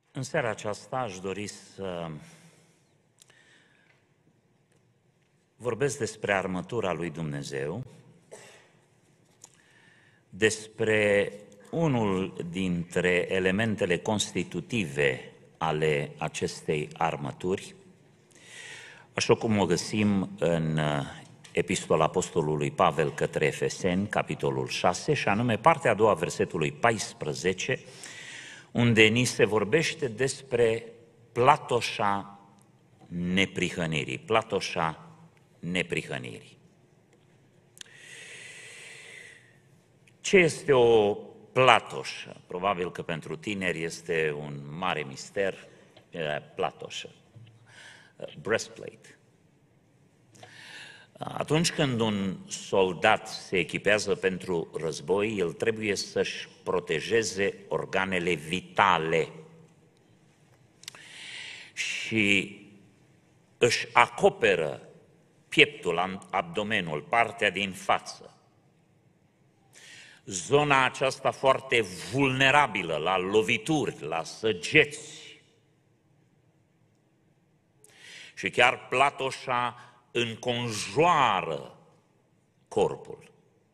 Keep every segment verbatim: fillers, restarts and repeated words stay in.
În seara aceasta aș dori să vorbesc despre armătura lui Dumnezeu, despre unul dintre elementele constitutive ale acestei armături, așa cum o găsim în Epistola Apostolului Pavel către Efeseni, capitolul șase, și anume partea a doua, versetului paisprezece, unde ni se vorbește despre platoșa neprihănirii, platoșa neprihănirii. Ce este o platoșă? Probabil că pentru tineri este un mare mister, platoșă, breastplate. Atunci când un soldat se echipează pentru război, el trebuie să-și protejeze organele vitale și își acoperă pieptul, abdomenul, partea din față. Zona aceasta foarte vulnerabilă la lovituri, la săgeți. Și chiar platoșa înconjoară corpul.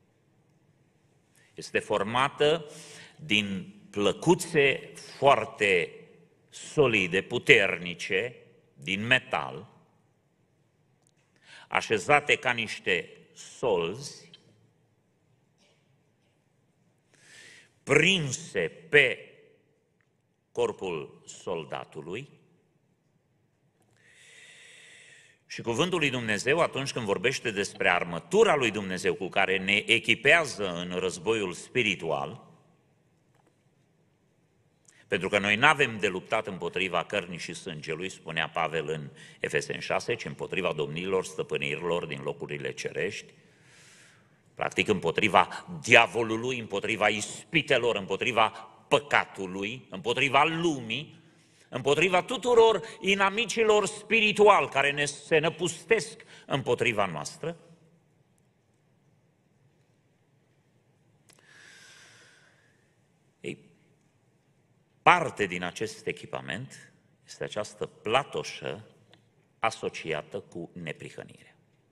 Este formată din plăcuțe foarte solide, puternice, din metal, așezate ca niște solzi, prinse pe corpul soldatului. Și cuvântul lui Dumnezeu, atunci când vorbește despre armătura lui Dumnezeu cu care ne echipează în războiul spiritual, pentru că noi nu avem de luptat împotriva cărnii și sângelui, spunea Pavel în Efeseni șase, ci împotriva domnilor, stăpânirilor din locurile cerești, practic împotriva diavolului, împotriva ispitelor, împotriva păcatului, împotriva lumii, împotriva tuturor inamicilor spirituali care ne se năpustesc împotriva noastră. Ei, parte din acest echipament este această platoșă asociată cu neprihănirea.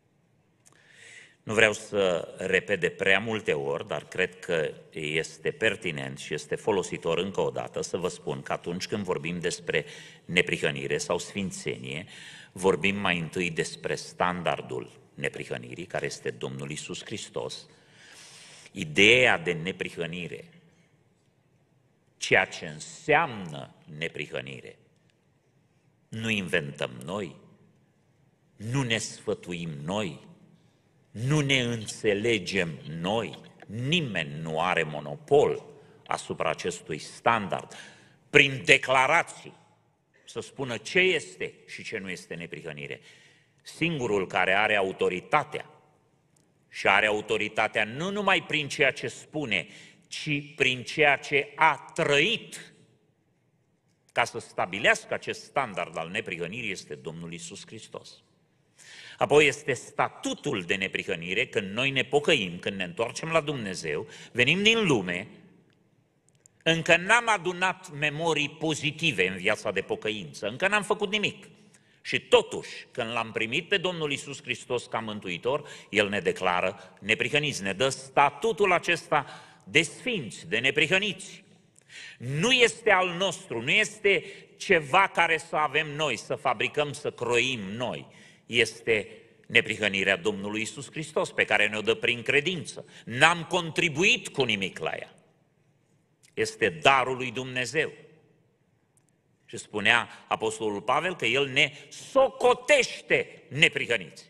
Nu vreau să repet de prea multe ori, dar cred că este pertinent și este folositor încă o dată să vă spun că atunci când vorbim despre neprihănire sau sfințenie, vorbim mai întâi despre standardul neprihănirii, care este Domnul Iisus Hristos. Ideea de neprihănire, ceea ce înseamnă neprihănire, nu inventăm noi, nu ne sfătuim noi, nu ne înțelegem noi, nimeni nu are monopol asupra acestui standard. Prin declarații să spună ce este și ce nu este neprihănire. Singurul care are autoritatea, și are autoritatea nu numai prin ceea ce spune, ci prin ceea ce a trăit ca să stabilească acest standard al neprihănirii, este Domnul Iisus Hristos. Apoi este statutul de neprihănire, când noi ne pocăim, când ne întoarcem la Dumnezeu, venim din lume, încă n-am adunat memorii pozitive în viața de pocăință, încă n-am făcut nimic. Și totuși, când l-am primit pe Domnul Iisus Hristos ca mântuitor, El ne declară neprihăniți, ne dă statutul acesta de sfinți, de neprihăniți. Nu este al nostru, nu este ceva care să avem noi, să fabricăm, să croim noi. Este neprihănirea Domnului Iisus Hristos, pe care ne-o dă prin credință. N-am contribuit cu nimic la ea. Este darul lui Dumnezeu. Și spunea Apostolul Pavel că El ne socotește neprihăniți.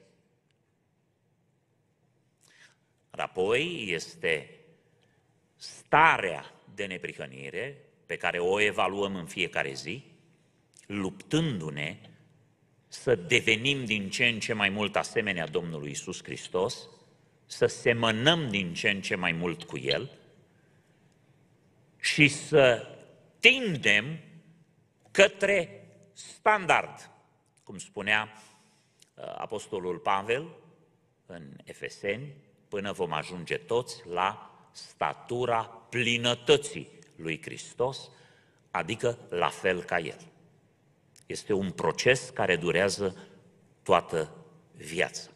Dar apoi este starea de neprihănire pe care o evaluăm în fiecare zi, luptându-ne să devenim din ce în ce mai mult asemenea Domnului Iisus Hristos, să semănăm din ce în ce mai mult cu El și să tindem către standard, cum spunea Apostolul Pavel în Efeseni, până vom ajunge toți la statura plinătății lui Hristos, adică la fel ca El. Este un proces care durează toată viața.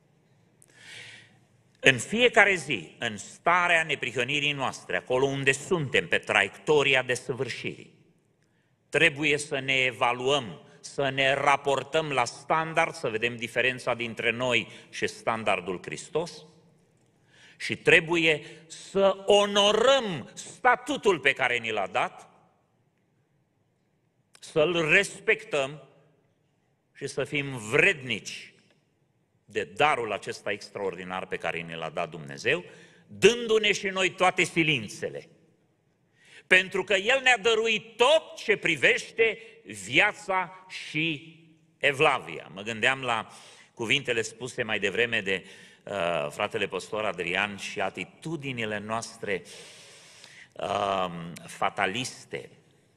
În fiecare zi, în starea neprihănirii noastre, acolo unde suntem pe traiectoria desăvârșirii, trebuie să ne evaluăm, să ne raportăm la standard, să vedem diferența dintre noi și standardul Hristos și trebuie să onorăm statutul pe care ni l-a dat, să-l respectăm și să fim vrednici de darul acesta extraordinar pe care ne l-a dat Dumnezeu, dându-ne și noi toate silințele. Pentru că El ne-a dăruit tot ce privește viața și evlavia. Mă gândeam la cuvintele spuse mai devreme de uh, fratele păstor Adrian și atitudinile noastre uh, fataliste,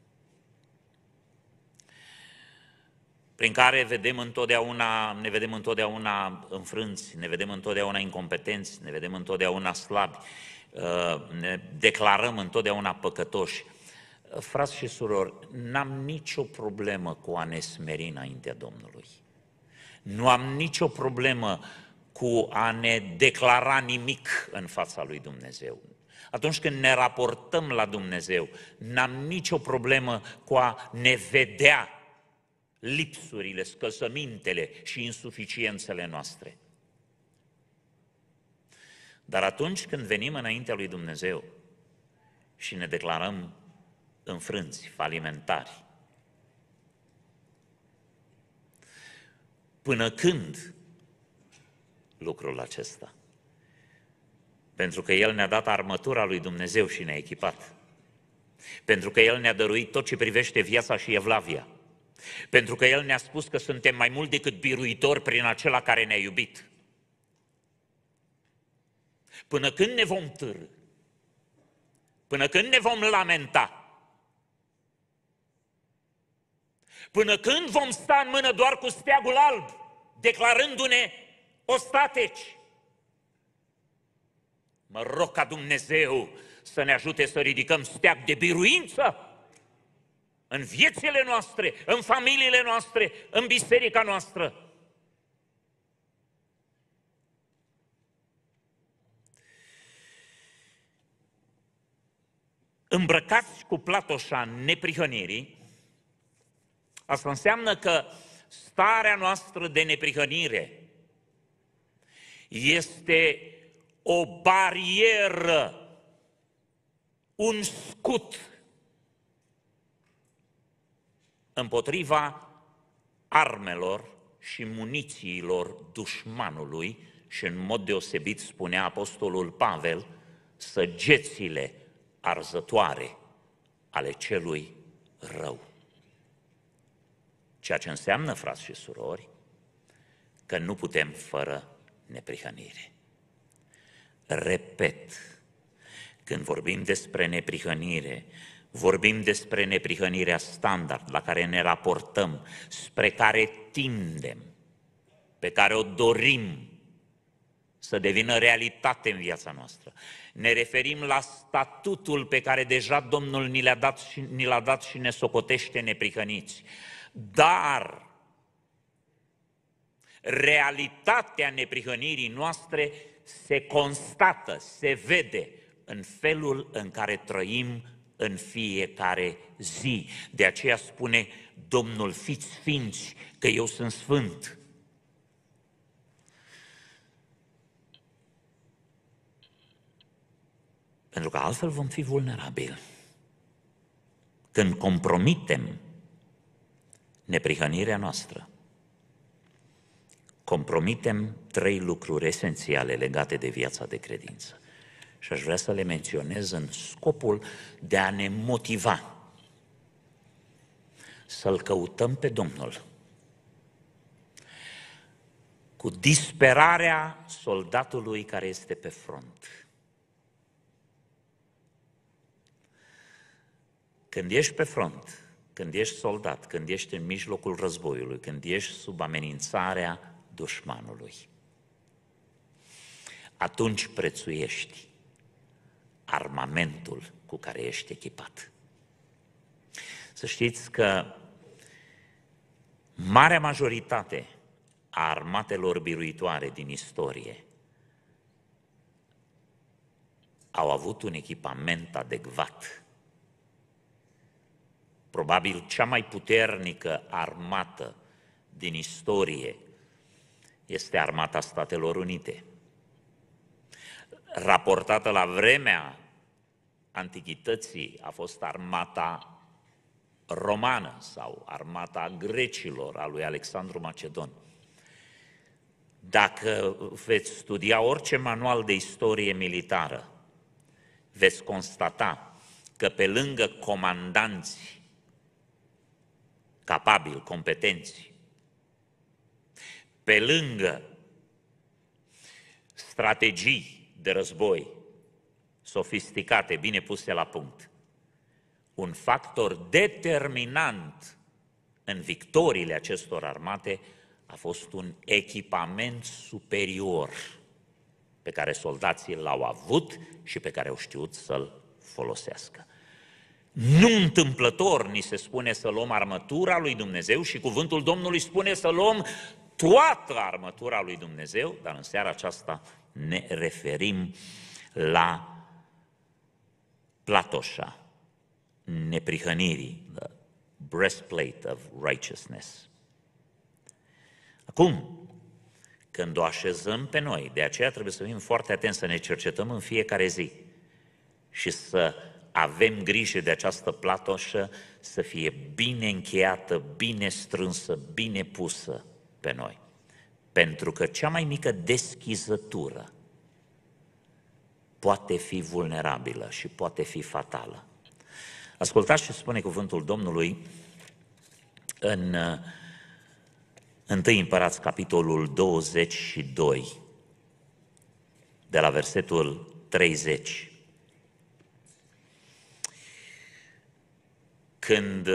prin care vedem întotdeauna, ne vedem întotdeauna înfrânți, ne vedem întotdeauna incompetenți, ne vedem întotdeauna slabi, ne declarăm întotdeauna păcătoși. Frați și surori, n-am nicio problemă cu a ne smeri înaintea Domnului. Nu am nicio problemă cu a ne declara nimic în fața lui Dumnezeu. Atunci când ne raportăm la Dumnezeu, n-am nicio problemă cu a ne vedea lipsurile, scăsămintele și insuficiențele noastre. Dar atunci când venim înaintea lui Dumnezeu și ne declarăm înfrânți, falimentari, până când lucrul acesta? Pentru că El ne-a dat armătura lui Dumnezeu și ne-a echipat. Pentru că El ne-a dăruit tot ce privește viața și evlavia. Pentru că El ne-a spus că suntem mai mult decât biruitori prin acela care ne-a iubit. Până când ne vom târî, până când ne vom lamenta, până când vom sta în mână doar cu steagul alb, declarându-ne ostateci, mă rog ca Dumnezeu să ne ajute să ridicăm steag de biruință în viețile noastre, în familiile noastre, în biserica noastră. Îmbrăcați cu platoșa neprihănirii, asta înseamnă că starea noastră de neprihănire este o barieră, un scut împotriva armelor și munițiilor dușmanului și în mod deosebit, spunea apostolul Pavel, săgețile arzătoare ale celui rău. Ceea ce înseamnă, frați și surori, că nu putem fără neprihănire. Repet, când vorbim despre neprihănire, vorbim despre neprihănirea standard la care ne raportăm, spre care tindem, pe care o dorim să devină realitate în viața noastră. Ne referim la statutul pe care deja Domnul ni l-a dat și, ni l-a dat și ne socotește neprihăniți. Dar realitatea neprihănirii noastre se constată, se vede în felul în care trăim în fiecare zi. De aceea spune Domnul, fiți sfinți, că eu sunt sfânt. Pentru că altfel vom fi vulnerabili. Când compromitem neprihănirea noastră, compromitem trei lucruri esențiale legate de viața de credință. Și aș vrea să le menționez în scopul de a ne motiva să-L căutăm pe Domnul cu disperarea soldatului care este pe front. Când ești pe front, când ești soldat, când ești în mijlocul războiului, când ești sub amenințarea dușmanului, atunci prețuiești armamentul cu care ești echipat. Să știți că marea majoritate a armatelor biruitoare din istorie au avut un echipament adecvat. Probabil cea mai puternică armată din istorie este armata Statelor Unite. Raportată la vremea antichității a fost armata romană sau armata grecilor a lui Alexandru Macedon. Dacă veți studia orice manual de istorie militară, veți constata că pe lângă comandanți capabili, competenți, pe lângă strategii de război sofisticate, bine puse la punct, un factor determinant în victoriile acestor armate a fost un echipament superior pe care soldații l-au avut și pe care au știut să-l folosească. Nu întâmplător ni se spune să luăm armătura lui Dumnezeu și cuvântul Domnului spune să luăm toată armătura lui Dumnezeu, dar în seara aceasta ne referim la platoșa neprihănirii, the breastplate of righteousness. Acum, când o așezăm pe noi, de aceea trebuie să fim foarte atenți, să ne cercetăm în fiecare zi și să avem grijă de această platoșă să fie bine încheiată, bine strânsă, bine pusă pe noi. Pentru că cea mai mică deschizătură poate fi vulnerabilă și poate fi fatală. Ascultați ce spune cuvântul Domnului în întâi Împărați, capitolul douăzeci și doi, de la versetul treizeci. Când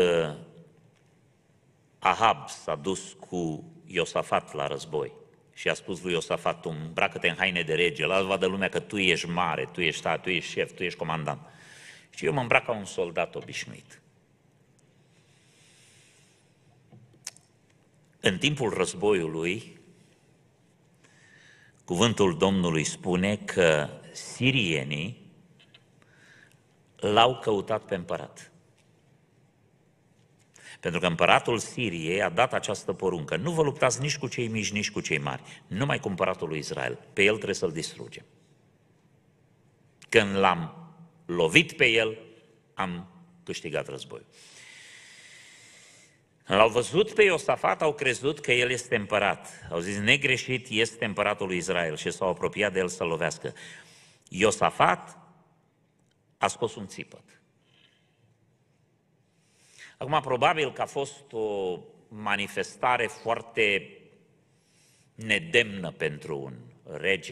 Ahab s-a dus cu Iosafat la război și a spus lui Iosafat: tu îmbracă-te în haine de rege, lasă vadă lumea că tu ești mare, tu ești tare, tu ești șef, tu ești comandant. Și eu mă îmbrac ca un soldat obișnuit. În timpul războiului, cuvântul Domnului spune că sirienii l-au căutat pe împărat. Pentru că împăratul Siriei a dat această poruncă: nu vă luptați nici cu cei mici, nici cu cei mari, numai cu împăratul lui Israel. Pe el trebuie să-l distrugem. Când l-am lovit pe el, am câștigat războiul. L-au văzut pe Iosafat, au crezut că el este împărat. Au zis: negreșit este împăratul lui Israel, și s-au apropiat de el să-l lovească. Iosafat a scos un țipăt. Acum, probabil că a fost o manifestare foarte nedemnă pentru un rege.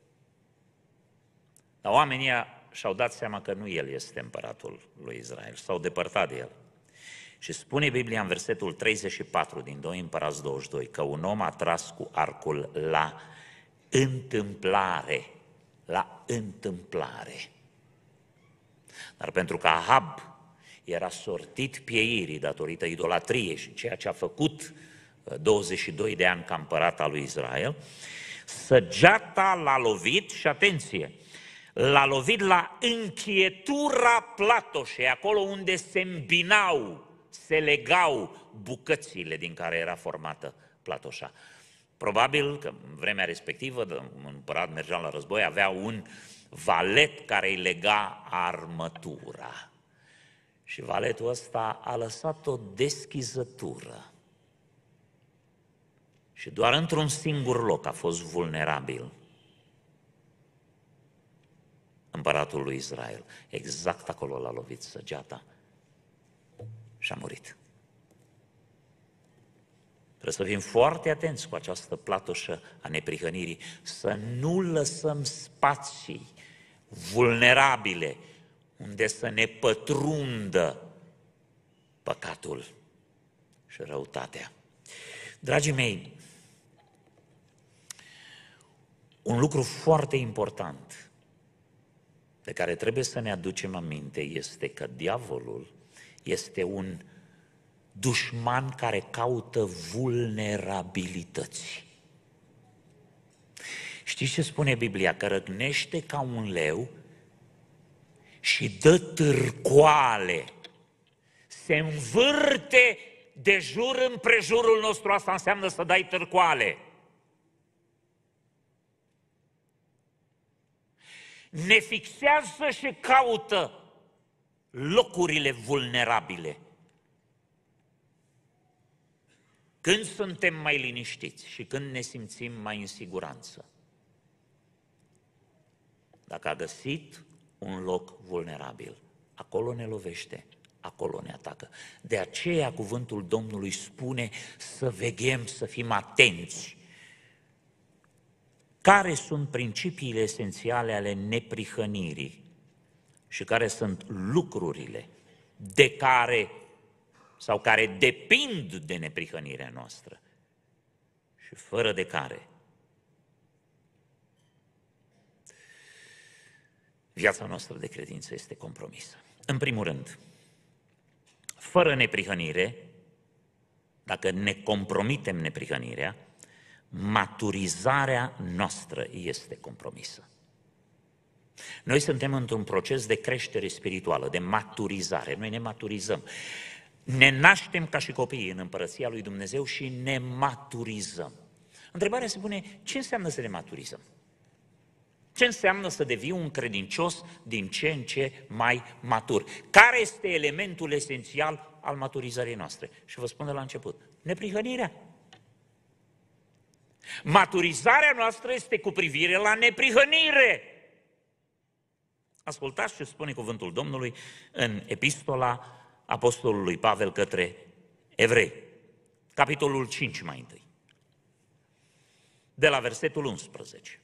Dar oamenii și-au dat seama că nu el este împăratul lui Israel, s-au depărtat de el. Și spune Biblia în versetul treizeci și patru din doi Împărați douăzeci și doi că un om a tras cu arcul la întâmplare, la întâmplare. Dar pentru că Ahab era sortit pieirii datorită idolatriei și ceea ce a făcut douăzeci și doi de ani ca împărat al lui Israel, săgeata l-a lovit și, atenție, l-a lovit la încheietura platoșei, acolo unde se îmbinau, se legau bucățile din care era formată platoșa. Probabil că în vremea respectivă, un împărat mergea la război, avea un valet care îi lega armătura. Și valetul ăsta a lăsat o deschizătură. Și doar într-un singur loc a fost vulnerabil împăratul lui Israel. Exact acolo l-a lovit săgeata și a murit. Trebuie să fim foarte atenți cu această platoșă a neprihănirii, să nu lăsăm spații vulnerabile unde să ne pătrundă păcatul și răutatea. Dragii mei, un lucru foarte important de care trebuie să ne aducem aminte este că diavolul este un dușman care caută vulnerabilități. Știți ce spune Biblia? Că răgnește ca un leu și dă târcoale. Se învârte de jur împrejurul nostru, asta înseamnă să dai târcoale. Ne fixează și caută locurile vulnerabile. Când suntem mai liniștiți și când ne simțim mai în siguranță. Dacă a găsit un loc vulnerabil, acolo ne lovește, acolo ne atacă. De aceea cuvântul Domnului spune să veghem, să fim atenți. Care sunt principiile esențiale ale neprihănirii și care sunt lucrurile de care sau care depind de neprihănirea noastră și fără de care viața noastră de credință este compromisă. În primul rând, fără neprihănire, dacă ne compromitem neprihănirea, maturizarea noastră este compromisă. Noi suntem într-un proces de creștere spirituală, de maturizare. Noi ne maturizăm. Ne naștem ca și copii în Împărăția lui Dumnezeu și ne maturizăm. Întrebarea se pune, ce înseamnă să ne maturizăm? Ce înseamnă să devii un credincios din ce în ce mai matur? Care este elementul esențial al maturizării noastre? Și vă spun de la început, neprihănirea. Maturizarea noastră este cu privire la neprihănire. Ascultați ce spune cuvântul Domnului în epistola apostolului Pavel către evrei, capitolul cinci mai întâi, de la versetul unsprezece.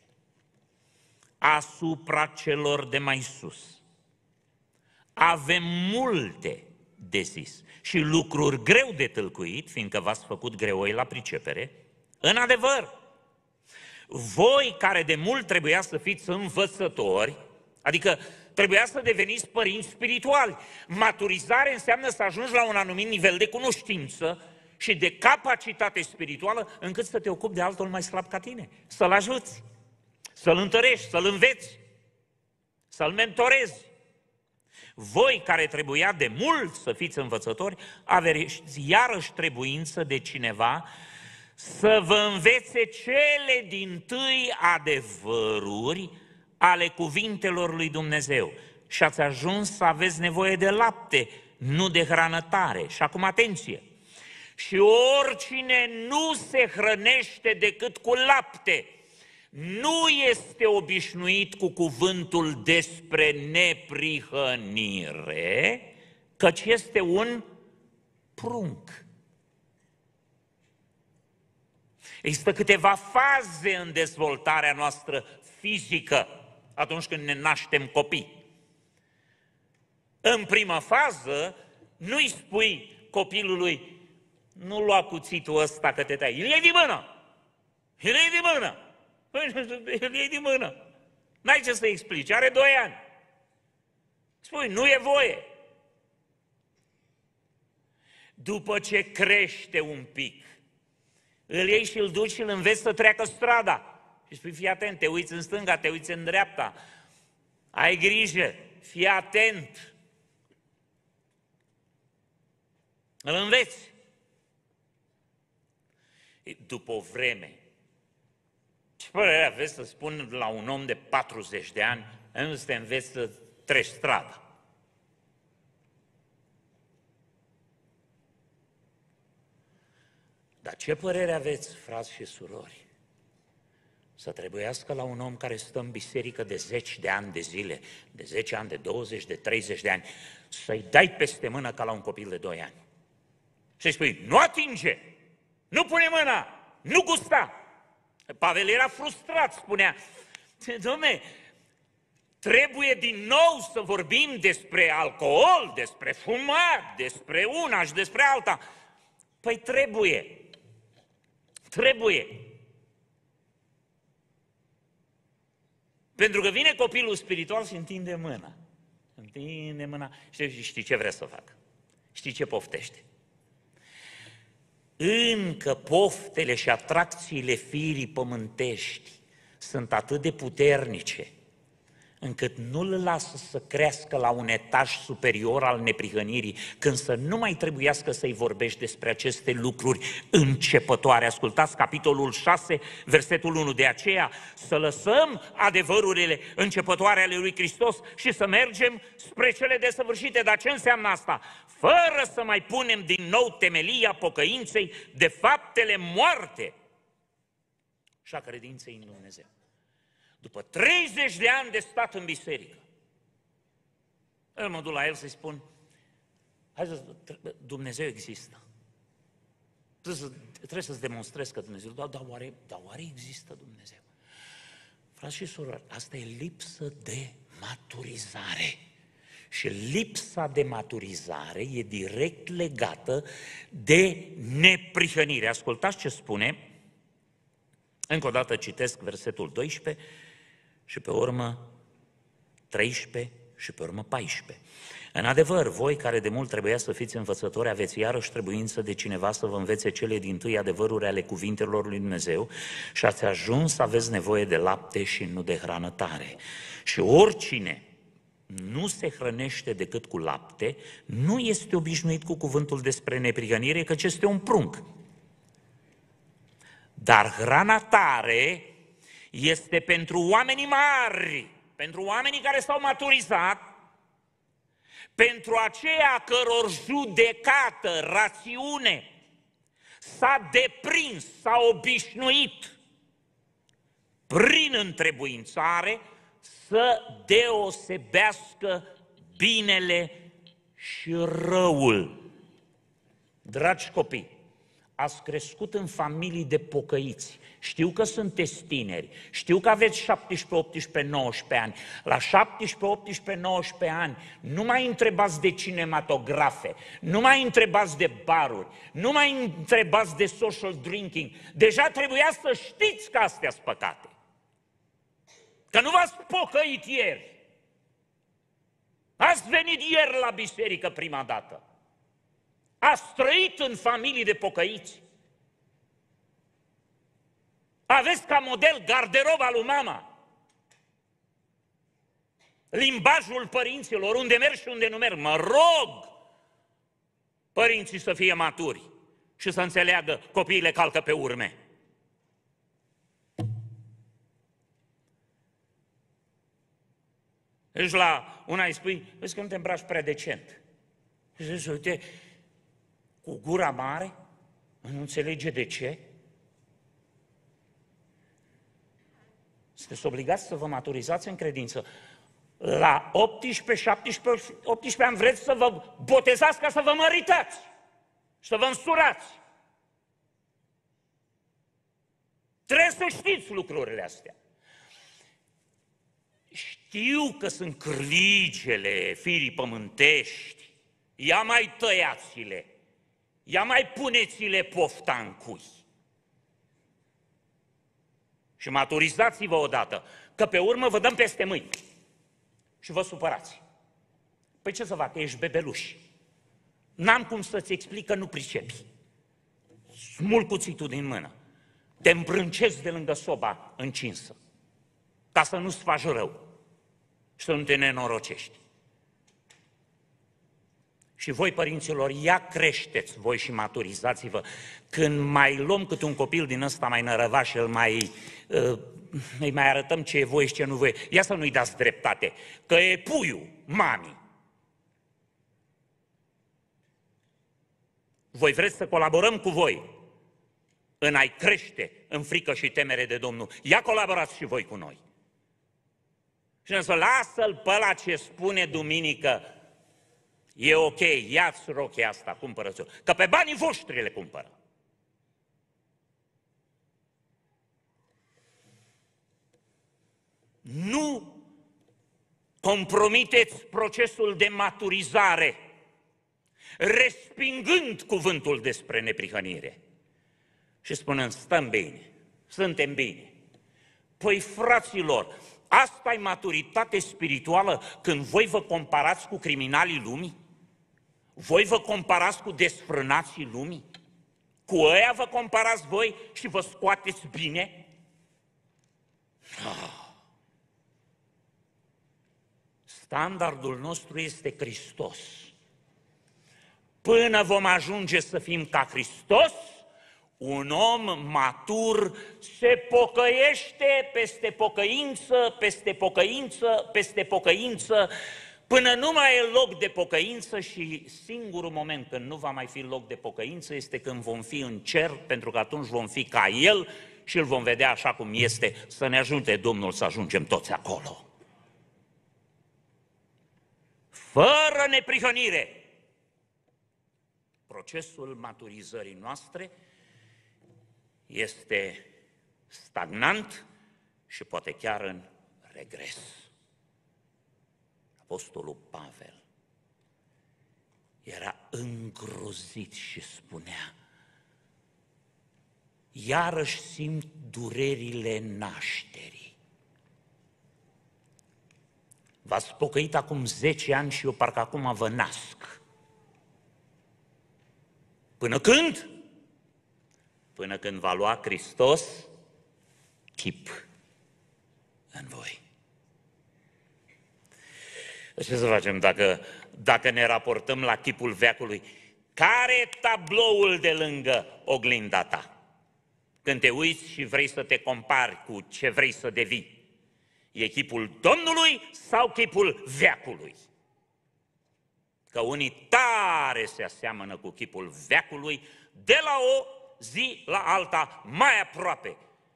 Asupra celor de mai sus avem multe de zis și lucruri greu de tâlcuit, fiindcă v-ați făcut greoi la pricepere. În adevăr, voi care de mult trebuia să fiți învățători, adică trebuia să deveniți părinți spirituali. Maturizare înseamnă să ajungi la un anumit nivel de cunoștință și de capacitate spirituală încât să te ocupi de altul mai slab ca tine, să-l ajuți, să-l întărești, să-l înveți, să-l mentorezi. Voi care trebuia de mult să fiți învățători, aveți iarăși trebuință de cineva să vă învețe cele dintâi adevăruri ale cuvintelor lui Dumnezeu. Și ați ajuns să aveți nevoie de lapte, nu de hrană tare. Și acum atenție! Și oricine nu se hrănește decât cu lapte, nu este obișnuit cu cuvântul despre neprihănire, căci este un prunc. Există câteva faze în dezvoltarea noastră fizică atunci când ne naștem copii. În prima fază, nu-i spui copilului, nu lua cuțitul ăsta că te tai, îl iei din mână, îl iei din mână, îl iei din mână. N-ai ce să explici, are doi ani. Spui, nu e voie. După ce crește un pic, îl iei și îl duci și îl înveți să treacă strada. Și spui, fii atent, te uiți în stânga, te uiți în dreapta, ai grijă, fii atent. Îl înveți. După o vreme, ce părere aveți să spun la un om de patruzeci de ani, nu să te înveți să treci strada? Dar ce părere aveți, frați și surori, să trebuiască la un om care stă în biserică de zeci de ani de zile, de zece ani, de douăzeci, de treizeci de ani, să-i dai peste mână ca la un copil de doi ani? Și spui, nu atinge, nu pune mâna, nu gusta. Pavel era frustrat, spunea, dom'le, trebuie din nou să vorbim despre alcool, despre fumat, despre una și despre alta. Păi trebuie, trebuie. Pentru că vine copilul spiritual și întinde mâna. Întinde mâna și știi ce vrea să facă. Știi ce poftește. încă poftele și atracțiile firii pământești sunt atât de puternice, încât nu-l lasă să crească la un etaj superior al neprihănirii, când să nu mai trebuiască să-i vorbești despre aceste lucruri începătoare. Ascultați capitolul șase, versetul unu. De aceea să lăsăm adevărurile începătoare ale lui Hristos și să mergem spre cele desăvârșite. Dar ce înseamnă asta? Fără să mai punem din nou temelia pocăinței de faptele moarte și a credinței în Dumnezeu. După treizeci de ani de stat în biserică, eu mă duc la el să-i spun, hai să, Dumnezeu există. Trebuie, să, trebuie să-ți demonstrez că Dumnezeu, dar, dar, oare, dar oare există Dumnezeu? Frați și surori, asta e lipsă de maturizare. Și lipsa de maturizare e direct legată de neprihănire. Ascultați ce spune, încă o dată citesc versetul doisprezece și pe urmă treisprezece și pe urmă paisprezece. În adevăr, voi care de mult trebuia să fiți învățători, aveți iarăși trebuință de cineva să vă învețe cele dintâi adevăruri ale cuvintelor lui Dumnezeu și ați ajuns să aveți nevoie de lapte și nu de hrană tare. Și oricine nu se hrănește decât cu lapte, nu este obișnuit cu cuvântul despre neprihănire, căci este un prunc. Dar hrana tare este pentru oamenii mari, pentru oamenii care s-au maturizat, pentru aceia căror judecată, rațiune s-a deprins, s-a obișnuit prin întrebuințare să deosebească binele și răul. Dragi copii, ați crescut în familii de pocăiți. Știu că sunteți tineri, știu că aveți șaptesprezece, optsprezece, nouăsprezece ani. La șaptesprezece, optsprezece, nouăsprezece ani nu mai întrebați de cinematografe, nu mai întrebați de baruri, nu mai întrebați de social drinking. Deja trebuia să știți că astea sunt păcate. Că nu v-ați pocăit ieri. Ați venit ieri la biserică prima dată. Ați trăit în familii de pocăiți. Aveți ca model garderoba lui mama. Limbajul părinților, unde merg și unde nu merg. Mă rog părinții să fie maturi și să înțeleagă copiii calcă pe urme. Deci la una îi spui, vezi că nu te îmbraci prea decent. Și zice, uite, cu gura mare, nu înțelege de ce. Sunteți obligați să vă maturizați în credință. La optsprezece, șaptesprezece, optsprezece ani vreți să vă botezați ca să vă măritați, să vă însurați. Trebuie să știți lucrurile astea. Știu că sunt cârligele firii pământești, ia mai tăiați-le, ia mai puneți-le pofta în cui. Și maturizați-vă odată, că pe urmă vă dăm peste mâini și vă supărați. Păi ce să fac, că ești bebeluș. N-am cum să-ți explic că nu pricepi. Smul cuțitul din mână, te îmbrâncezi de lângă soba încinsă, ca să nu-ți faci rău și să nu te nenorocești. Și voi, părinților, ia creșteți voi și maturizați-vă. Când mai luăm câte un copil din ăsta mai nărăvaș și îl mai, uh, îi mai arătăm ce e voie și ce nu voie, ia să nu-i dați dreptate, că e puiul mamii. Voi vreți să colaborăm cu voi în a-i crește în frică și temere de Domnul. Ia colaborați și voi cu noi. Și să lasă-l pe ăla ce spune duminică, e ok, ia-ți rochia asta, cumpără-ți-o, că pe banii voștri le cumpără. Nu compromiteți procesul de maturizare, respingând cuvântul despre neprihănire și spunând, stăm bine, suntem bine. Păi, fraților, asta e maturitate spirituală când voi vă comparați cu criminalii lumii? Voi vă comparați cu desfrânații lumii? Cu ăia vă comparați voi și vă scoateți bine? Oh. Standardul nostru este Hristos. Până vom ajunge să fim ca Hristos, un om matur se pocăiește peste pocăință, peste pocăință, peste pocăință, până nu mai e loc de pocăință și singurul moment când nu va mai fi loc de pocăință este când vom fi în cer, pentru că atunci vom fi ca El și îl vom vedea așa cum este, să ne ajute Domnul să ajungem toți acolo. Fără neprihănire. Procesul maturizării noastre este stagnant și poate chiar în regres. Apostolul Pavel era îngrozit și spunea: iarăși simt durerile nașterii. V-ați pocăit acum zece ani și eu parcă acum vă nasc. Până când? Până când va lua Hristos chip în voi. Ce să facem dacă, dacă ne raportăm la chipul veacului? Care e tabloul de lângă oglinda ta? Când te uiți și vrei să te compari cu ce vrei să devii. E chipul Domnului sau chipul veacului? Că unii tare se aseamănă cu chipul veacului, de la o zi la alta, mai aproape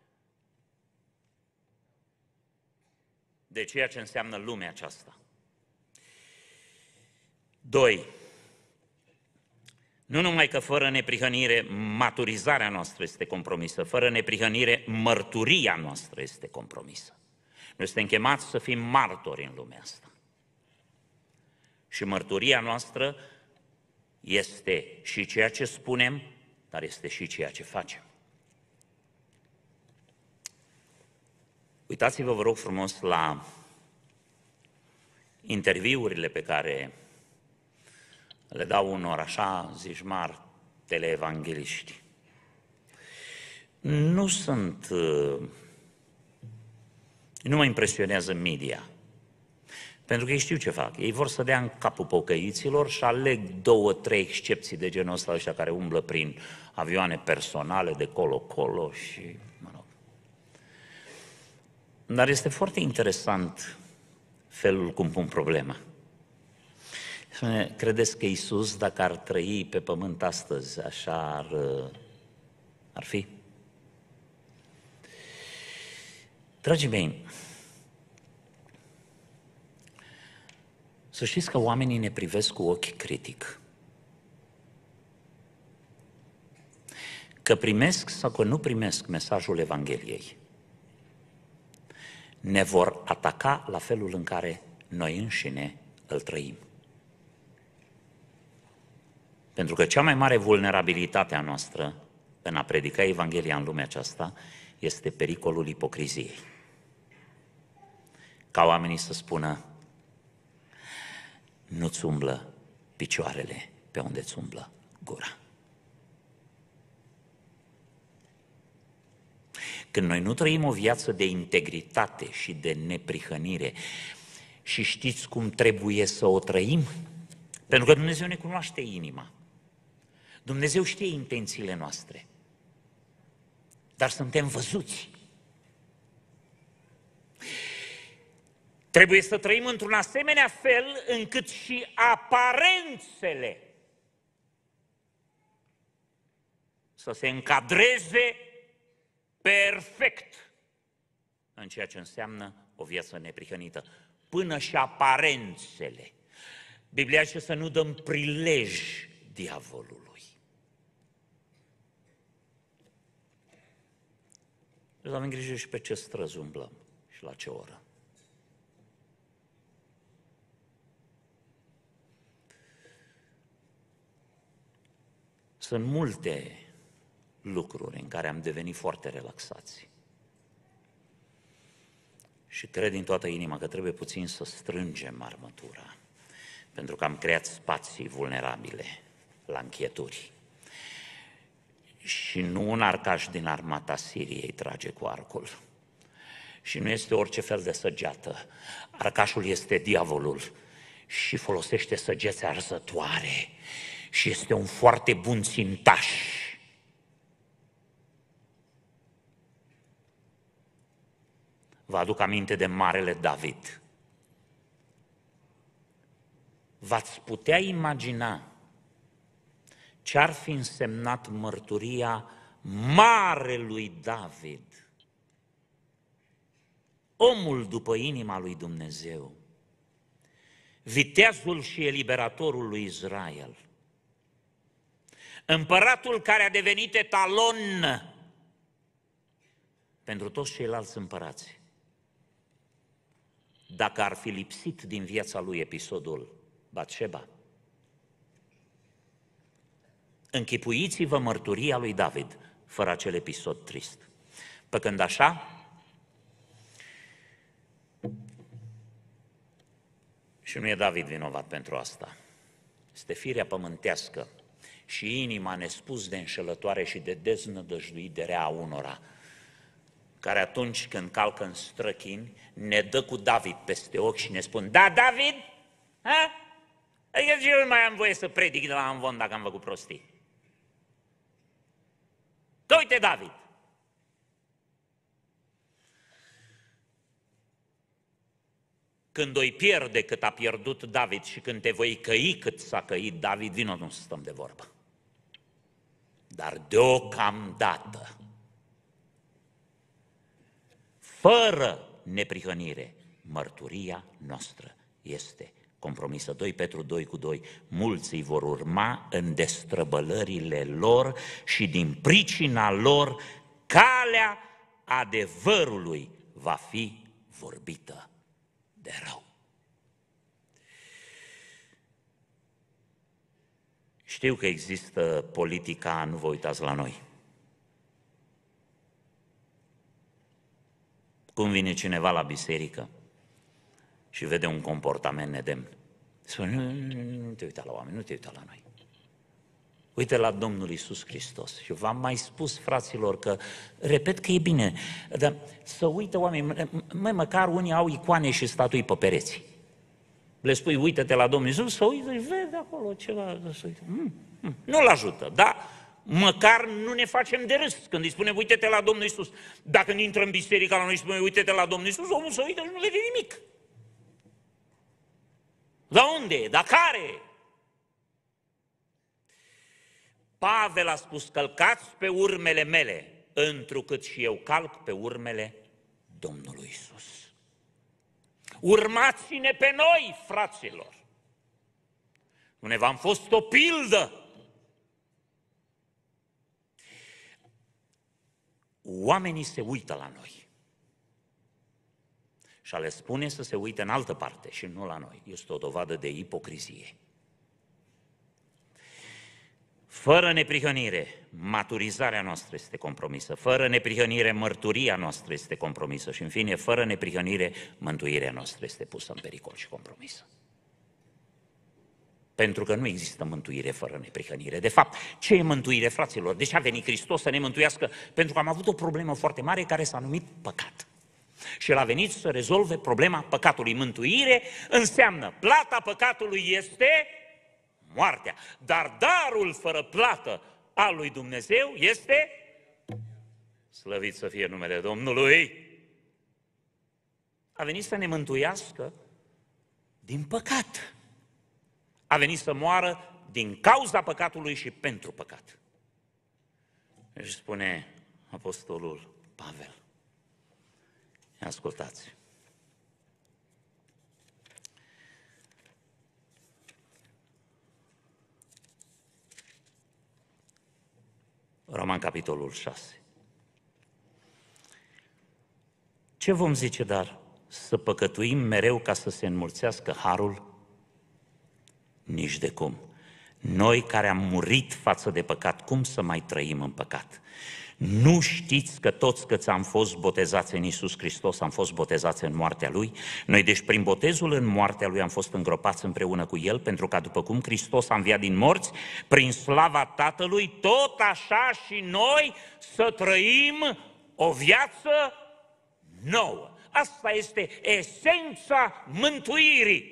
de ceea ce înseamnă lumea aceasta. Doi. Nu numai că fără neprihănire maturizarea noastră este compromisă, fără neprihănire mărturia noastră este compromisă. Noi suntem chemați să fim martori în lumea asta. Și mărturia noastră este și ceea ce spunem, dar este și ceea ce facem. Uitați-vă, vă rog frumos, la interviurile pe care le dau unor așa zici mari teleevangeliști. Nu sunt, nu mă impresionează media. Pentru că ei știu ce fac. Ei vor să dea în capul pocăiților și aleg două, trei excepții de genul ăsta, ăștia care umblă prin avioane personale de colo-colo și, mă rog. Dar este foarte interesant felul cum pun problema. Credeți că Iisus, dacă ar trăi pe pământ astăzi, așa ar, ar fi? Dragii mei, să știți că oamenii ne privesc cu ochi critic. Că primesc sau că nu primesc mesajul Evangheliei, ne vor ataca la felul în care noi înșine îl trăim. Pentru că cea mai mare vulnerabilitate a noastră în a predica Evanghelia în lumea aceasta este pericolul ipocriziei. Ca oamenii să spună: nu-ți umblă picioarele pe unde îți umblă gura. Când noi nu trăim o viață de integritate și de neprihănire, și știți cum trebuie să o trăim? Pentru că Dumnezeu ne cunoaște inima. Dumnezeu știe intențiile noastre. Dar suntem văzuți. Trebuie să trăim într-un asemenea fel încât și aparențele să se încadreze perfect în ceea ce înseamnă o viață neprihănită. Până și aparențele. Biblia zice să nu dăm prilej diavolului. Să avem grijă și pe ce străzi umblăm și la ce oră. Sunt multe lucruri în care am devenit foarte relaxați. Și cred din toată inima că trebuie puțin să strângem armătura, pentru că am creat spații vulnerabile la închieturi. Și nu un arcaș din armata Siriei trage cu arcul. Și nu este orice fel de săgeată. Arcașul este diavolul și folosește săgeți arzătoare și este un foarte bun țintaș. Vă aduc aminte de marele David. V-ați putea imagina ce ar fi însemnat mărturia marelui David, omul după inima lui Dumnezeu, viteazul și eliberatorul lui Israel, împăratul care a devenit etalon pentru toți ceilalți împărați. Dacă ar fi lipsit din viața lui episodul Batșeba, închipuiți-vă mărturia lui David fără acel episod trist. Păcând așa, și nu e David vinovat pentru asta, este firea pământească și inima nespus de înșelătoare și de deznădăjduit de rea a unora, care atunci când calcă în străchini, ne dă cu David peste ochi și ne spun: da, David? Ha? Adică eu nu mai am voie să predic de la Amvon dacă am făcut prostii. Că uite, David! Când o-i pierde cât a pierdut David și când te voi căi cât s-a căit David, vino, nu stăm de vorbă. Dar deocamdată, fără neprihănire, mărturia noastră este compromisă. doi Petru doi cu doi, mulți îi vor urma în destrăbălările lor și din pricina lor calea adevărului va fi vorbită de rău. Știu că există politica, nu vă uitați la noi. Cum vine cineva la biserică și vede un comportament nedemn, spune: nu, nu, nu, nu te uita la oameni, nu te uita la noi. Uite la Domnul Iisus Hristos. Și v-am mai spus, fraților, că, repet că e bine, dar să uită oamenii, mai măcar unii au icoane și statui pe pereți. Le spui: uită-te la Domnul Iisus, să uită, vede acolo ceva, să uită. Mm, mm, nu-l ajută, da? Măcar nu ne facem de râs când îi spunem: uite-te la Domnul Iisus. Dacă când intră în biserica la noi și spune: uite-te la Domnul Iisus, omul să uită și nu vede nimic. Dar unde? Dar care? Pavel a spus: călcați pe urmele mele, întrucât și eu calc pe urmele Domnului Iisus. Urmați-ne pe noi, fraților! Nu ne v-am fost o pildă? Oamenii se uită la noi și a le spune să se uite în altă parte și nu la noi. Este o dovadă de ipocrizie. Fără neprihănire, maturizarea noastră este compromisă. Fără neprihănire, mărturia noastră este compromisă. Și în fine, fără neprihănire, mântuirea noastră este pusă în pericol și compromisă. Pentru că nu există mântuire fără neprihănire. De fapt, ce e mântuire, fraților? De ce a venit Hristos să ne mântuiască? Pentru că am avut o problemă foarte mare care s-a numit păcat. Și El a venit să rezolve problema păcatului. Mântuire înseamnă: plata păcatului este moartea, dar darul fără plată al lui Dumnezeu este, slăvit să fie numele Domnului, a venit să ne mântuiască din păcat. A venit să moară din cauza păcatului și pentru păcat. Și spune apostolul Pavel: ascultați, Roman, capitolul șase. Ce vom zice, dar? Să păcătuim mereu ca să se înmulțească harul? Nici de cum. Noi care am murit față de păcat, cum să mai trăim în păcat? Nu știți că toți câți am fost botezați în Iisus Hristos am fost botezați în moartea Lui? Noi deci prin botezul în moartea Lui am fost îngropați împreună cu El, pentru ca după cum Hristos a înviat din morți, prin slava Tatălui, tot așa și noi să trăim o viață nouă. Asta este esența mântuirii.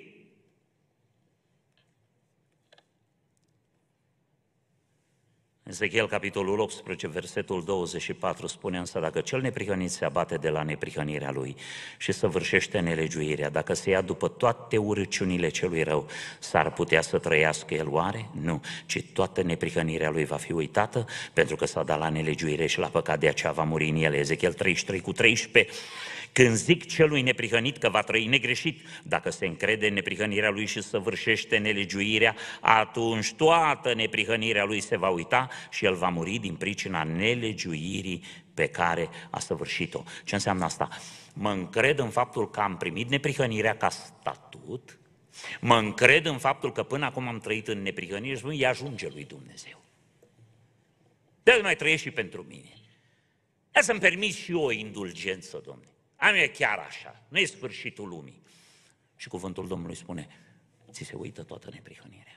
Ezechiel, capitolul optsprezece, versetul douăzeci și patru, spune însă: dacă cel neprihănit se abate de la neprihănirea lui și săvârșește nelegiuirea, dacă se ia după toate urăciunile celui rău, s-ar putea să trăiască el oare? Nu, ci toată neprihănirea lui va fi uitată, pentru că s-a dat la nelegiuire și la păcat, de aceea va muri în ele. Ezechiel treizeci și trei cu treisprezece. Când zic celui neprihănit că va trăi negreșit, dacă se încrede în neprihănirea lui și săvârșește nelegiuirea, atunci toată neprihănirea lui se va uita și el va muri din pricina nelegiuirii pe care a săvârșit-o. Ce înseamnă asta? Mă încred în faptul că am primit neprihănirea ca statut, mă încred în faptul că până acum am trăit în neprihănire și îi ajunge lui Dumnezeu. De mai trăiești și pentru mine. Ia să-mi permis și eu o indulgență, Domnule. A mea chiar așa, nu e sfârșitul lumii. Și cuvântul Domnului spune: ți se uită toată neprihănirea.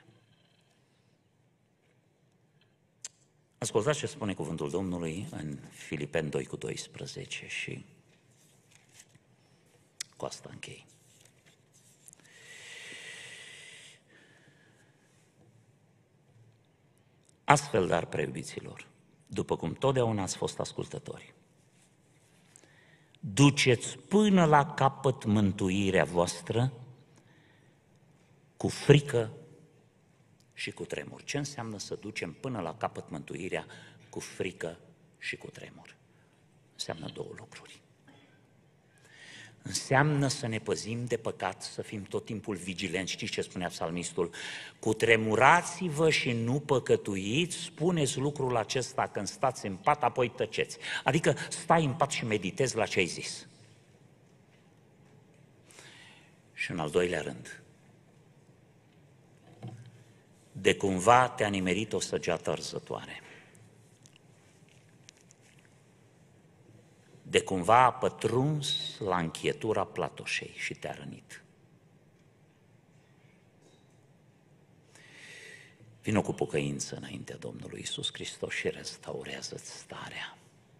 Ascultați ce spune cuvântul Domnului în Filipeni doi cu doisprezece și cu asta închei. Astfel, dar, preiubiților, după cum totdeauna ați fost ascultători, duceți până la capăt mântuirea voastră cu frică și cu tremur. Ce înseamnă să ducem până la capăt mântuirea cu frică și cu tremur? Înseamnă două lucruri. Înseamnă să ne păzim de păcat, să fim tot timpul vigilenți. Știți ce spunea psalmistul? Cutremurați-vă și nu păcătuiți, spuneți lucrul acesta când stați în pat, apoi tăceți. Adică stai în pat și meditezi la ce ai zis. Și în al doilea rând, de cumva te-a nimerit o săgeată arzătoare. De cumva a pătruns la închietura platoșei și te-a rănit. Vino cu pocăință înaintea Domnului Iisus Hristos și restaurează-ți starea.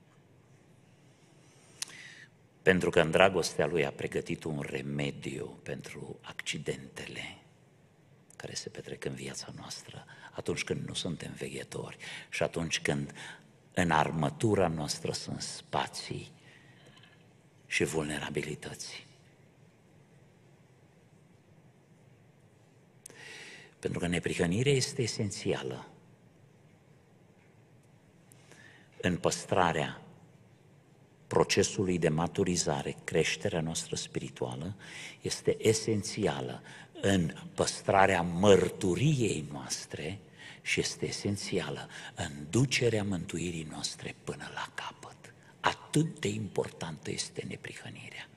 Pentru că în dragostea Lui a pregătit un remediu pentru accidentele care se petrec în viața noastră atunci când nu suntem veghetori și atunci când în armătura noastră sunt spații și vulnerabilități. Pentru că neprihănirea este esențială în păstrarea procesului de maturizare, creșterea noastră spirituală, este esențială în păstrarea mărturiei noastre și este esențială în ducerea mântuirii noastre până la capăt. Atât de importantă este neprihănirea.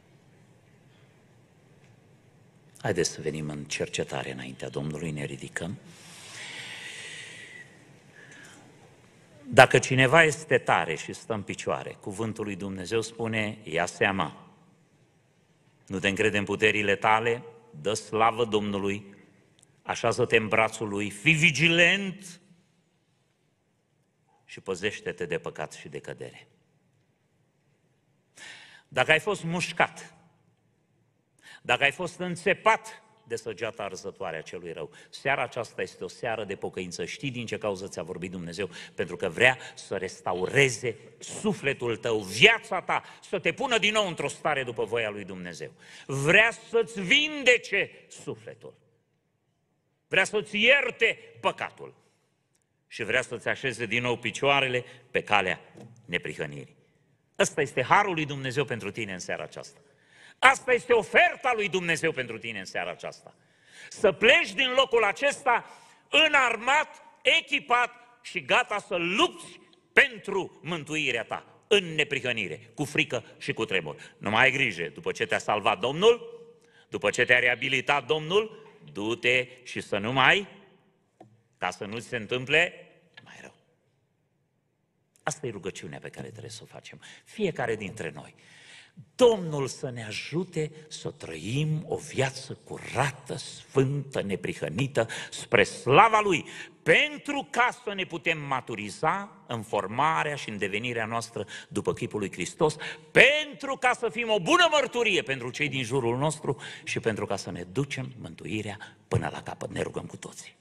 Haideți să venim în cercetare înaintea Domnului, ne ridicăm. Dacă cineva este tare și stă în picioare, cuvântul lui Dumnezeu spune: ia seama, nu te încrede în puterile tale, dă slavă Domnului, așează-te în brațul Lui, fii vigilent și păzește-te de păcat și de cădere. Dacă ai fost mușcat, dacă ai fost înțepat de săgeata arzătoare a celui rău, seara aceasta este o seară de pocăință. Știi din ce cauză ți-a vorbit Dumnezeu? Pentru că vrea să restaureze sufletul tău, viața ta, să te pună din nou într-o stare după voia lui Dumnezeu. Vrea să-ți vindece sufletul. Vrea să-ți ierte păcatul. Și vrea să-ți așeze din nou picioarele pe calea neprihănirii. Ăsta este harul lui Dumnezeu pentru tine în seara aceasta. Asta este oferta lui Dumnezeu pentru tine în seara aceasta. Să pleci din locul acesta înarmat, echipat și gata să lupți pentru mântuirea ta, în neprihănire, cu frică și cu tremur. Nu mai ai grijă, după ce te-a salvat Domnul, după ce te-a reabilitat Domnul, du-te și să nu mai ca să nu se întâmple mai rău. Asta e rugăciunea pe care trebuie să o facem, fiecare dintre noi. Domnul să ne ajute să trăim o viață curată, sfântă, neprihănită, spre slava Lui, pentru ca să ne putem maturiza în formarea și în devenirea noastră după chipul lui Hristos, pentru ca să fim o bună mărturie pentru cei din jurul nostru și pentru ca să ne ducem mântuirea până la capăt. Ne rugăm cu toții.